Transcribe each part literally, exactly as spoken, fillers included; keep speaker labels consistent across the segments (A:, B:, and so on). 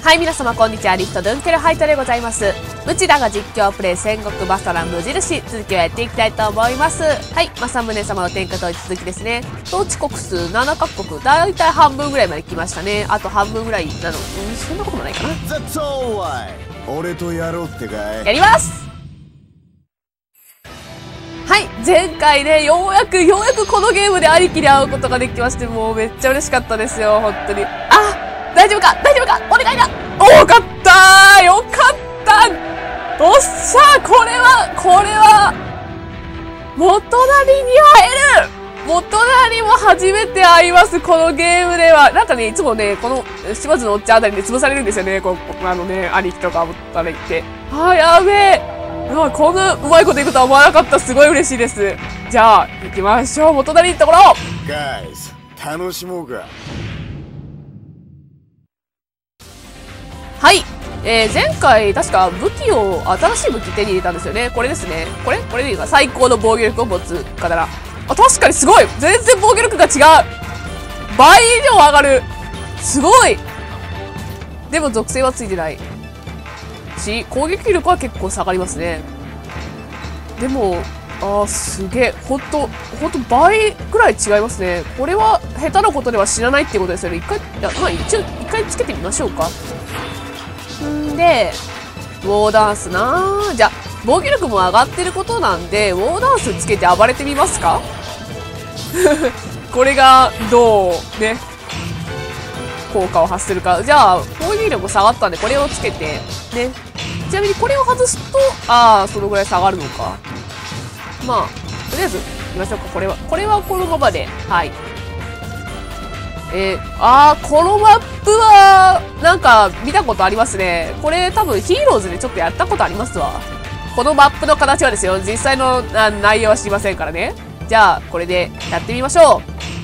A: はい、皆様こんにちは。リフトドゥンケルハイトでございます。ムチダが実況プレイ戦国バサラ無印、続きをやっていきたいと思います。はい、政宗様の天下統一続きですね。統治国数ななカ国、だいたい半分ぐらいまで来ましたね。あと半分ぐらいなの、うん、そんなこともないかな。
B: 俺とやろうってかい。
A: やります。はい、前回ね、ようやくようやくこのゲームで兄貴に会うことができまして、もうめっちゃ嬉しかったですよ、本当に。あ、大丈夫か大丈夫かお願いだ。およかったー、よかったおっしゃー、これはこれは元成に会える。元成も初めて会います、このゲームでは。なんかね、いつもね、この島津のおっちゃんあたりで潰されるんですよね、こうあのね、兄貴とかあれ言って。あー、やべえ。うわ、こんなうまいこといくとは思わなかった。すごい嬉しいです。じゃあ行きましょう、元成のところ。
B: ガイズ、楽しもうか。
A: はい、えー、前回確か武器を新しい武器手に入れたんですよね。これですね。これこれでいいか。最高の防御力を持つ刀。あ、確かにすごい。全然防御力が違う。倍以上上がる。すごい。でも属性はついてないし、攻撃力は結構下がりますね。でもあー、すげえ。ほんとほんと倍くらい違いますね。これは下手なことでは知らないっていうことですよね。一回、いや、まあ一応一回つけてみましょうか。んで、ウォーダンスなー。じゃあ、防御力も上がってることなんで、ウォーダンスつけて暴れてみますかこれが、どう、ね、効果を発するか。じゃあ、攻撃力下がったんで、これをつけて、ね。ちなみにこれを外すと、あー、そのぐらい下がるのか。まあ、とりあえず、いきましょうか。これは、これはこのままで、はい。えー、あー、このマップは、なんか、見たことありますね。これ多分ヒーローズでちょっとやったことありますわ。このマップの形はですよ、実際のあ内容は知りませんからね。じゃあ、これでやってみましょ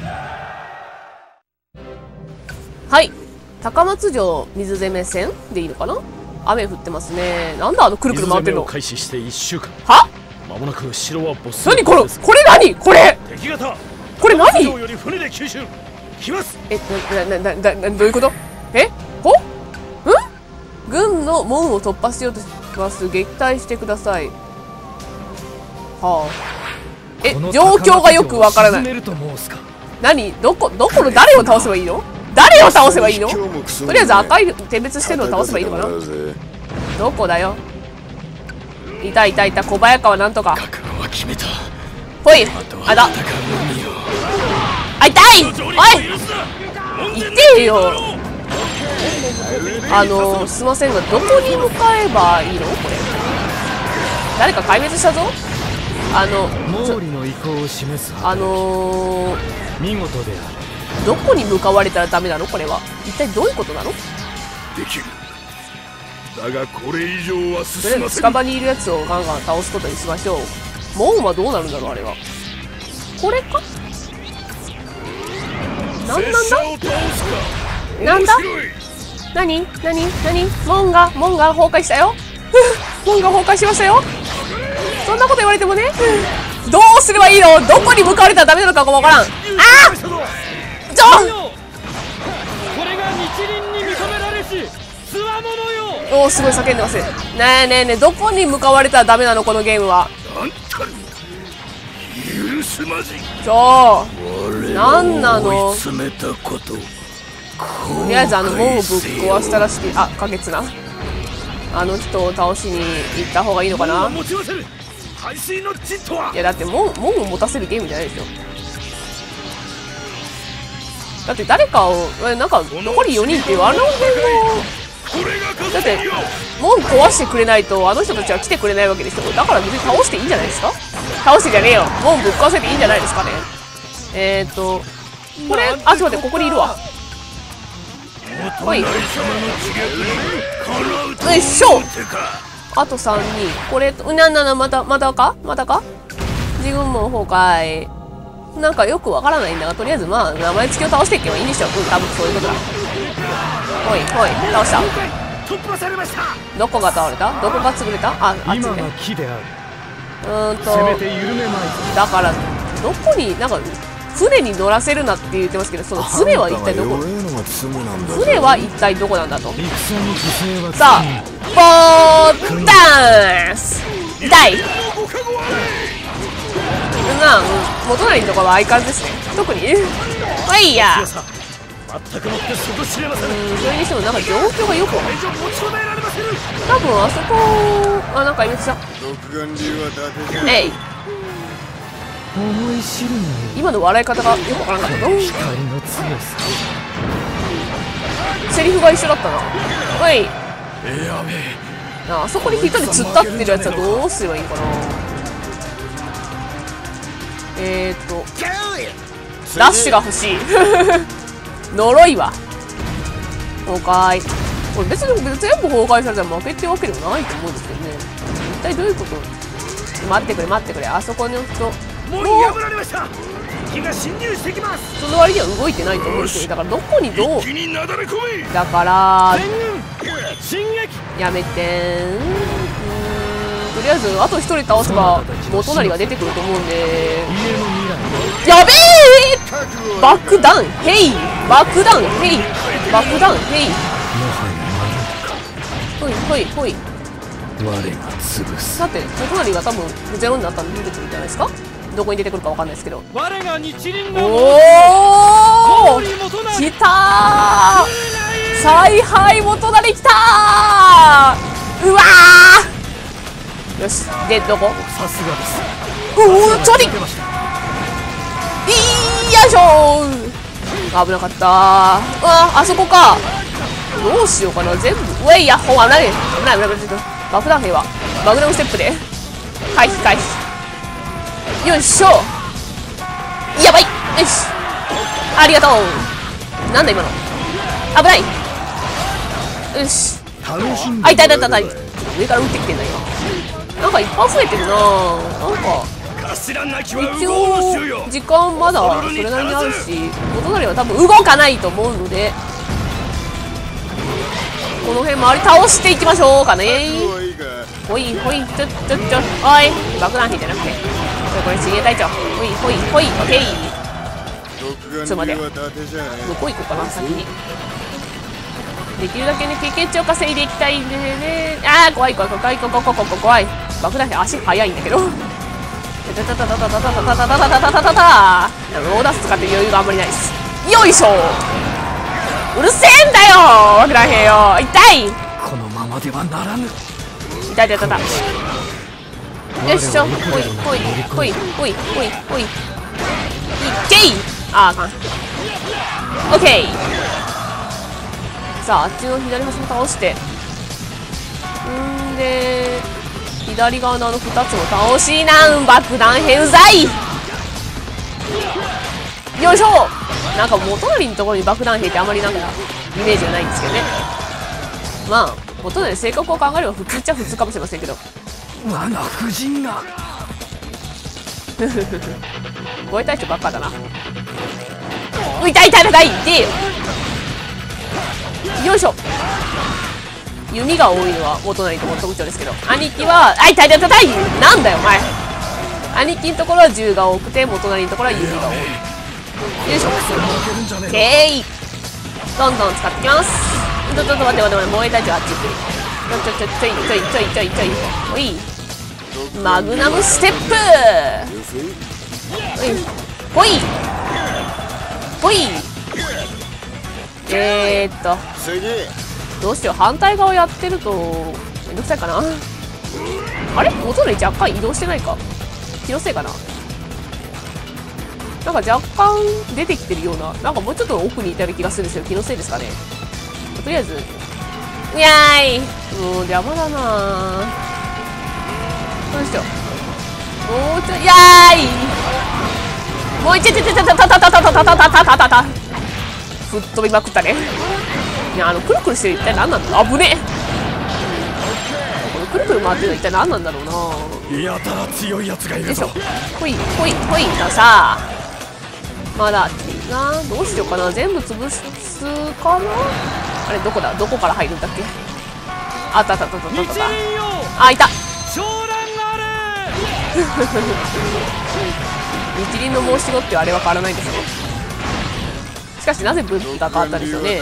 A: う。はい。高松城水攻め戦でいいのかな。雨降ってますね。なんだあのくるくる回ってるの。
C: 開始していっしゅうかん。
A: は？
C: 間もなく城はボス。
A: 何これこれ何これ
C: 敵方
A: これ何
C: より船で急襲来ます。
A: え、な、な、な、な、どういうこと？え？ほ？ん？軍の門を突破しようとします。撃退してください。はあ。え、状況がよくわからない。何？どこ、どこの誰を倒せばいいの？誰を倒せばいいの？とりあえず赤い点滅してるのを倒せばいいのかな？どこだよ。いたいたいた、小早川なんとか。ほい、あだ。あ、痛い！おい！痛えよ。あのー、すいませんが、どこに向かえばいいのこれ。誰か壊滅したぞ。あの、あのー、
C: 見事である。
A: どこに向かわれたらダメなのこれは。一体どういうことなの？
B: できる。だがこれ以上は進ません。
A: とりあえず近場にいるやつをガンガン倒すことにしましょう。門はどうなるんだろうあれは。これか？なんなんだ？なんだ？なに？なに？なに？門が、門が崩壊したよ。門が崩壊しましたよ。そんなこと言われてもね。どうすればいいの？どこに向かわれたらダメなのかもわからん。あー！ジョン！
C: これが日輪に認められしつわものよ。
A: おお、すごい叫んでます。ねえねえねえ、どこに向かわれたらダメなのこのゲームは。
B: 許すまじ。
A: ちょー、なんなの？とりあえずあの門をぶっ壊したらしき、あ、花月な。あの人を倒しに行った方がいいのかな。いやだって門、門を持たせるゲームじゃないでしょ。だって誰かを、なんか残りよにんっていうあの辺の、だって門壊してくれないとあの人たちは来てくれないわけでしょ。だから別に倒していいんじゃないですか。倒してじゃねえよ、門ぶっ壊せていいんじゃないですかね。えーっとこれ、あ、ちょっと待って、ここにいるわ。ほい、よいしょ。あとさんにん。これ、なんなんなんまたまたかまたか自軍門崩壊。なんかよくわからないんだが、とりあえずまあ名前付きを倒していけばいいんでしょう。うん、多分そういうことだ。ほいほい、倒した。どこが倒れた？どこが潰れた？あ、あっちね。うーんとだからどこになんか船に乗らせるなって言ってますけど、その船は一体どこ、船は一体どこなんだと。さあボーダンス痛いなあ、元成のところは相変わらずですね。特にはい、いや、うん、それにしてもなんか状況がよくわかんない。多分あそこ、あ、なんかいました。えい、今の笑い方がよくわからなかったの。セリフが一緒だったな。はい、あ、あそこに一人突っ立ってるやつはどうすればいいかな。えーっとダッシュが欲しい呪いは崩壊。これ別に全部崩壊されたら負けってわけでもないと思うんですけどね。一体どういうこと。待ってくれ待ってくれ、あそこに置くともう破られました。敵が侵入してきます。その割には動いてないと思うんですよ。だからどこにどう、だからやめてーん。とりあえずあと一人倒せば元成が出てくると思うんで、やべえ、爆弾ヘイ、爆弾ヘイ、爆弾ヘイ、ほいほいほい。さて元成が多分ゼロになったんで出てくるんじゃないですか。どこに出てくるかわかんないですけど。おお、きたー、采配元成きたー。うわー、よし、でどこ。おお、ちょり、いよいしょー、危なかったー。ああ、あそこか。どうしようかな、全部。ウェイヤッホー、危ない危ない危ない危ない。爆弾兵はマグナムステップで回避回避。よいしょ、やばい、よし、ありがとう。なんだ今の、危ない。よし、あ、痛い痛い痛い、上から撃ってきてんだ今。なんかいっぱい増えてるな。なんか一応時間まだそれなりにあるし、元成は多分動かないと思うので、この辺周り倒していきましょうかね。ほいほい、ちょちょちょ、おい、爆弾兵じゃなくてこれ自衛隊長、ほいほいほい、オッケー。ちょっと待って、どこ行こうかな。先にできるだけね経験値を稼いでいきたいんでね。あー、怖い怖い怖い怖い怖い怖い怖い。爆弾兵足速いんだけど、タタタタタタタタタタタタタタタタ。ローダス使って余裕があんまりないです。よいしょ、うるせえんだよ爆弾兵よ。痛い、このままではならぬ。痛い痛い痛い痛い。よいしょ、ほいほいほいほいほいほい、いけい。あー、あかん。オッケー。さあ、あっちの左端も倒して、んで左側のあのふたつも倒しなん。爆弾兵うざい。よいしょ。なんか元成のところに爆弾兵ってあまりなんかイメージがないんですけどね。まあ元成性格を考えれば普通っちゃ普通かもしれませんけど、我が夫人が護衛隊長ばっかだな。う、痛い痛い痛い痛い。よいしょ。弓が多いのは元成とも特徴ですけど、兄貴はあ、痛い痛い痛い。なんだよお前。兄貴のところは銃が多くて元成のところは弓が多い。よいしょ、オッケー。どんどん使ってきます。ちょっと待って待って待って、防衛隊長あっち行ってる。ちょちょちょちょいちょいちょいちょいちょい、ほい、マグナムステップ、ほいほい。えーっとどうしよう、反対側やってるとめんどくさいかな。あれ、元成若干移動してないか、気のせいかな。なんか若干出てきてるような、なんかもうちょっと奥にいたような気がするんですよ。気のせいですかね。とりあえず、にゃーい、もう邪魔だなぁ。どうしよう、もうちょい、やーい、もういちちちちたたたたたたたたたたたたた、吹っ飛びまくったね。いや、あのくるくるしてる一体何なんだ。あぶねえ、このくるくる回ってるの一体何なんだろうな。やたら強いやつがいるぞ。よいしょ、ほいほいほい。さあまだな、どうしようかな。全部潰すかな。あれどこだ、どこから入るんだっけ。あったあったあったあったあったあ、いた。 日輪の申し子っていうあれは変わらないんですね。しかしなぜブッダ変わったんでしょうね。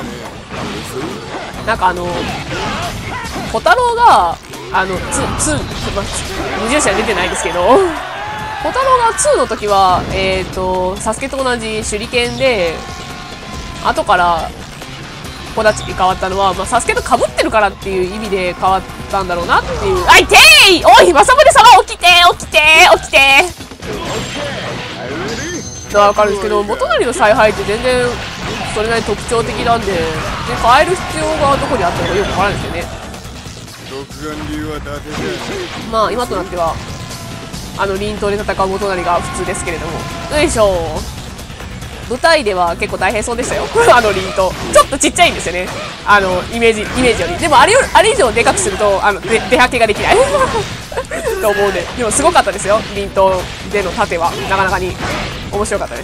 A: なんかあの小太郎があのツーツー、まあ、無印は出てないですけど小太郎がツーの時はえっとサスケと同じ手裏剣で、後から小立ちに変わったのは、まあ、サスケと被ってるからっていう意味で変わったんだろうなっていう。あいてーい、おい政宗様起きて起きて起きてわかるんですけど、元就の采配って全然それなりに特徴的なんで、で変える必要がどこにあったのかよくわからないですよね。まあ今となってはあの輪刀で戦う元就が普通ですけれども、よいしょ。舞台では結構大変そうでしたよあの輪刀ちょっとちっちゃいんですよね、あのイメージイメージより。でもあれよあれ以上でかくするとあので出はけができないと思うんで、でもすごかったですよ、輪刀での盾はなかなかに面白かったです。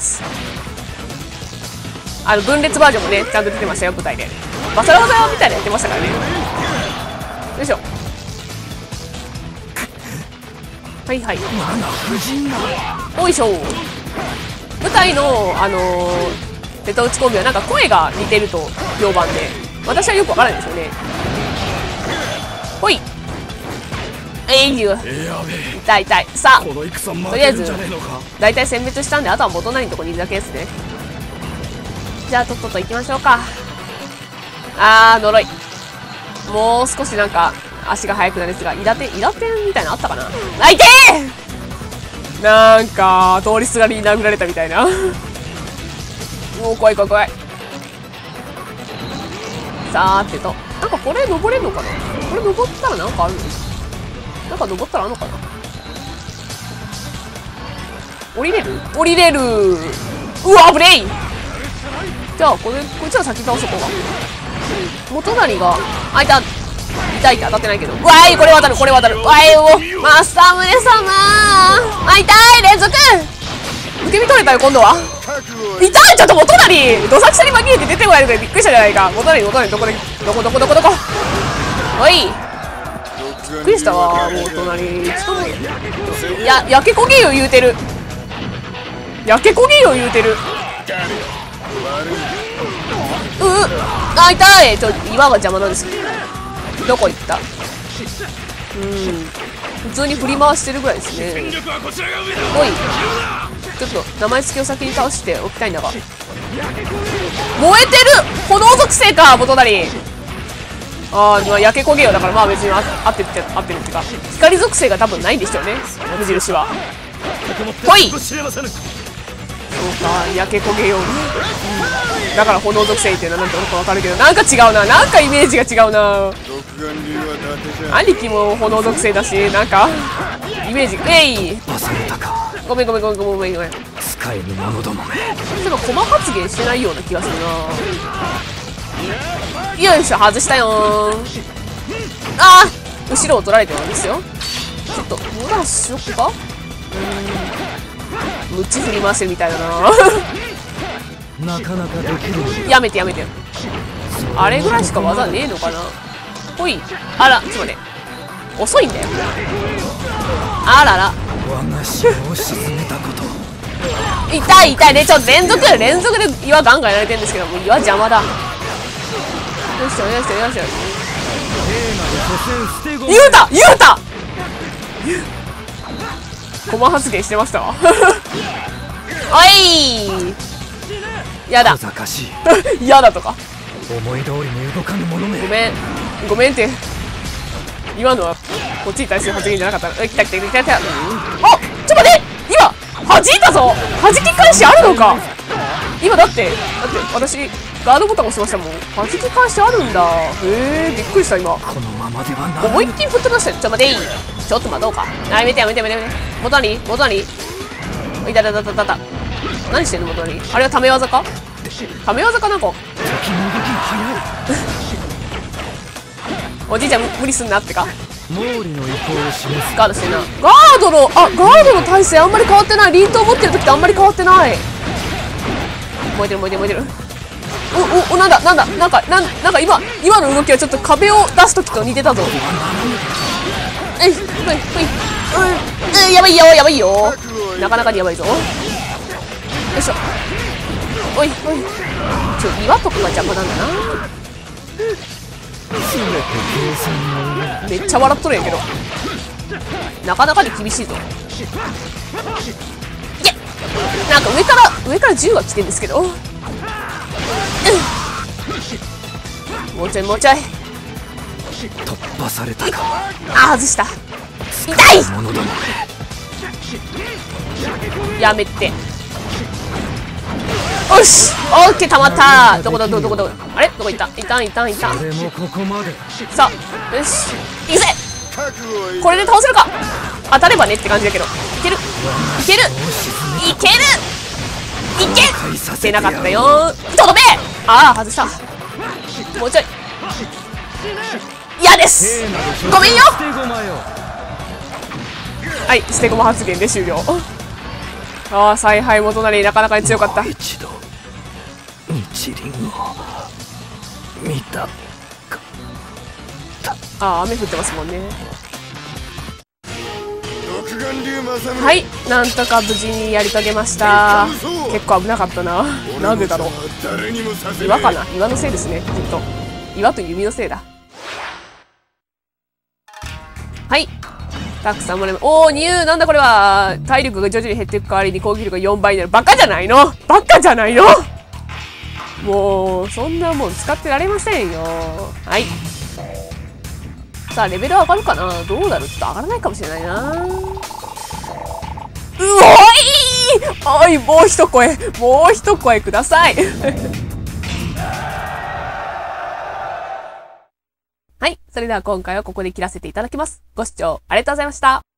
A: あの分裂バージョンもねちゃんと出てましたよ、舞台で。バサラ技みたいなやってましたからね。よいしょ。はいはい、おいしょ。舞台のあのー、瀬戸内コンビはなんか声が似てると評判で、私はよくわからないですよね。ほい、えいゆ、痛い痛い。さあとりあえず大体殲滅したんで、あとは元就のとこにいるだけですね。じゃあとっとと行きましょうか。あー呪い、もう少しなんか足が速くなるんですが、イラテンイラテンみたいなのあったかな。あいてー、なんか通りすがりに殴られたみたいなもう怖い怖い怖い。さーてと、なんかこれ登れるのかな。これ登ったらなんかあるの、なんか登ったらあるのかな。降りれる降りれる。うわ危ねえ。じゃあこれこいつら先倒そこが。元就があいた、痛いって当たってないけど、うわーい、これ渡るこれ渡る、わーい、お政宗様あ痛い、連続受け身取れたよ今度は。痛い、ちょっと元就どさくさに紛れて出てこないでくれ、びっくりしたじゃないか。元就元就どこでどこどこどこどこおい、びっくりしたわ。もう隣ちょっとや焼け焦げよ言うてる、焼け焦げよ言うてる。ううあ痛い、ちょ岩が邪魔なんです。どこ行った。うん普通に振り回してるぐらいですね。おいちょっと名前付けを先に倒しておきたいんだが、燃えてる炎属性か元就。ああ焼け焦げよだから、まあ別に合ってるって合ってるっていうか、光属性が多分ないんでしょうね、無印は。ほいそうか焼け焦げよう、うん、だから炎属性っていうのはなんとなくわかるけど、なんか違うな、なんかイメージが違うな。兄貴も炎属性だし、なんかイメージえいごめんごめんごめんごめんごめんごめん。
C: 使えぬ者どもめ。
A: でも駒発言してないような気がするな。よいしょ外したよー。あー後ろを取られてるんですよ。ちょっとモダンしよっか。うーんムチ振り回してるみたいだな
C: なかなかできる。
A: やめてやめて、あれぐらいしか技ねえのかな。ほい、あらちょっと待って、遅いんだよ。あらら
C: 我が城を沈めたこと。
A: 痛い痛いね、ちょっと連続連続で岩ガンガンやられてるんですけど、もう岩邪魔だ。よいしょよいしょよいしょ。言うた言うた駒発言してましたわおいやだやだとか
C: 思い通りに動かぬ者め。
A: ごめんごめんって、今のはこっちに対する発言じゃなかった。え来た来た来た来た。あちょっと待って、今弾いたぞ。弾き返しあるのか。今だってだって私ガードボタン押しましたもん。弾き返しあるんだ。へえびっくりした今。
C: このままではな。
A: 思いっきり吹っ飛ばしたよ。ちょっと待っていい、ちょっと待とうか。あやめてやめてやめてやめて。元に元にいたたたたたた。何してんの元に。あれはため技かため技かなんかおじいちゃん無理すんなってか。
C: 毛利の意向を示す。
A: ガードしてんな。ガードのあガードの体勢あんまり変わってない。輪刀持ってる時とあんまり変わってない。燃えてる燃えてる燃えてる。おおおなんだなんだなんかなんなんか今今の動きはちょっと壁を出す時と似てたぞ。えいほいほいうん、やばいよ、やばいよ。なかなかにやばいぞ。よいしょ。おい、おい。ちょ、岩とかが邪魔なんだな。めっちゃ笑っとるんやけど。なかなかに厳しいぞ。いけ！なんか上から、上から銃が来てんですけど。うん、もうちょい、もうちょい。
B: 突破されたか。
A: あ、外した。痛い！やめて。よし、オッケー、たまった。どこだ、どこどこどこ。あれ、どこ行った？いたん、いたん、いたん。
C: 俺もここまで。
A: さあ、よし、行くぜ。これで倒せるか。当たればねって感じだけど。いける、いける、いける、いけってなかったよ。とどめ。ああ、外した。もうちょい。嫌です。ごめんよ。はい、捨て駒発言で終了。ああ、采配も隣なかなかに強かった。
B: 一度日輪を見たか。
A: ああ、雨降ってますもんね。はい、なんとか無事にやり遂げました。結構危なかったな。なんでだろう。岩かな。岩のせいですね、きっと。岩と弓のせいだ。はい、たくさんもらいま、おー、ニュー、なんだこれは。体力が徐々に減っていく代わりに攻撃力がよんばいになる。バカじゃないの、バカじゃないの。もうそんなもん使ってられませんよ。はい、さあレベル上がるかな。どうなる？ちょっと上がらないかもしれないな。うおいー、おい、もう一声、もう一声ください。はい。それでは今回はここで切らせていただきます。ご視聴ありがとうございました。